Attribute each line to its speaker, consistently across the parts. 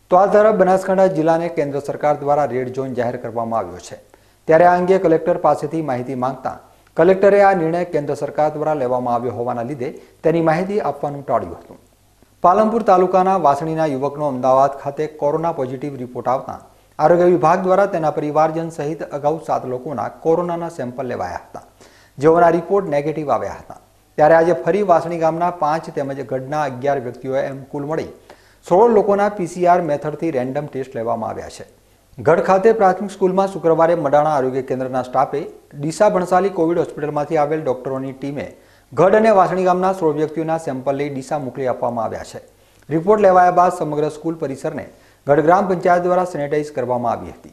Speaker 1: તો આ તરફ બનાસકાંઠા જિલ્લાને કેન્દ્ર સરકાર દ્વારા રેડ ઝોન જાહેર કરવામાં આવ્યો છે। ત્યારે આ અંગે કલેક્ટર પાસેથી માહિતી માંગતા કલેક્ટરે આ નિર્ણય કેન્દ્ર સરકાર દ્વારા લેવામાં આવ્યો હોવાના લીધે તેની માહિતી આપવાનું ટાળ્યું હતું। પાલનપુર તાલુકાના વાસણીના યુવકનો અમદાવાદ ખાતે કોરોના પોઝિટિવ રિપોર્ટ આવતા આરોગ્ય વિભાગ દ્વારા તેના પરિવારજન સહિત અગાઉ 7 લોકોના કોરોનાના સેમ્પલ લેવાયા હતા, જેઓના રિપોર્ટ નેગેટિવ આવ્યા હતા। ત્યારે આજે ફરી વાસણી ગામના 5 તેમજ ગઢના 11 વ્યક્તિઓએ એમ કુલ મળી 16 લોકોના PCR મેથડથી રેન્ડમ ટેસ્ટ લેવામાં આવ્યા છે। ગઢ ખાતે પ્રાથમિક સ્કૂલમાં શુક્રવારે મડાણા આરોગ્ય કેન્દ્રના સ્ટાફે ડીસા ભણસાલી કોવિડ હોસ્પિટલમાંથી આવેલ ડોક્ટરોની ટીમે ગઢ અને વાસણી ગામના 16 વ્યક્તિઓના સેમ્પલ લઈ ડીસા મોકલી આપવામાં આવ્યા છે। રિપોર્ટ લેવાયા બાદ સમગ્ર સ્કૂલ પરિસરને ગઢ ગ્રામ પંચાયત દ્વારા સેનેટાઈઝ કરવામાં આવી હતી।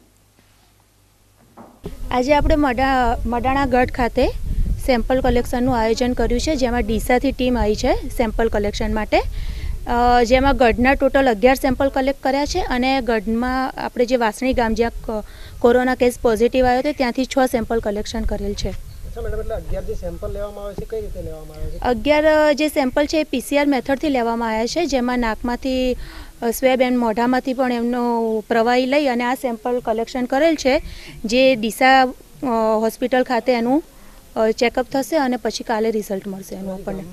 Speaker 2: આજે આપણે મડાણા ગઢ ખાતે સેમ્પલ કલેક્શનનું આયોજન કર્યું છે, જેમાં ડીસાથી ટીમ આવી છે સેમ્પલ કલેક્શન માટે, જેમાં ગઢના ટોટલ 11 સેમ્પલ કલેક્ટ કર્યા છે અને ગઢમાં આપણે જે વાસણી ગામ જ્યાં કોરોના કેસ પોઝિટિવ આવ્યો હતો ત્યાંથી 6 સેમ્પલ કલેક્શન કરેલ છે।
Speaker 3: 11 જે સેમ્પલ લેવામાં આવે છે કઈ રીતે લેવામાં આવે છે?
Speaker 2: 11 જે સેમ્પલ છે એ PCR મેથડથી લેવામાં આવ્યા છે, જેમાં નાકમાંથી સ્વેબ એન્ડ મોઢામાંથી પણ એમનો પ્રવાહી લઈ અને આ સેમ્પલ કલેક્શન કરેલ છે, જે ડીસા હોસ્પિટલ ખાતે એનું ચેકઅપ થશે અને પછી કાલે રિઝલ્ટ મળશે એનું આપણને।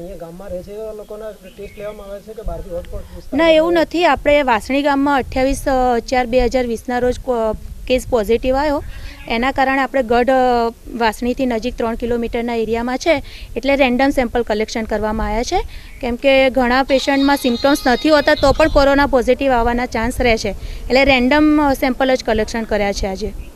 Speaker 2: ના, એવું નથી। આપણે વાસણી ગામમાં 28/4/2020ના રોજ કેસ પોઝિટિવ આવ્યો, એના કારણે આપણે ગઢ વાસણીથી નજીક 3 કિલોમીટરના એરિયામાં છે એટલે રેન્ડમ સેમ્પલ કલેક્શન કરવામાં આવ્યા છે, કેમ કે ઘણા પેશન્ટમાં સિમ્પટમ્સ નથી હોતા તો પણ કોરોના પોઝિટિવ આવવાના ચાન્સ રહે છે, એટલે રેન્ડમ સેમ્પલ જ કલેક્શન કર્યા છે આજે।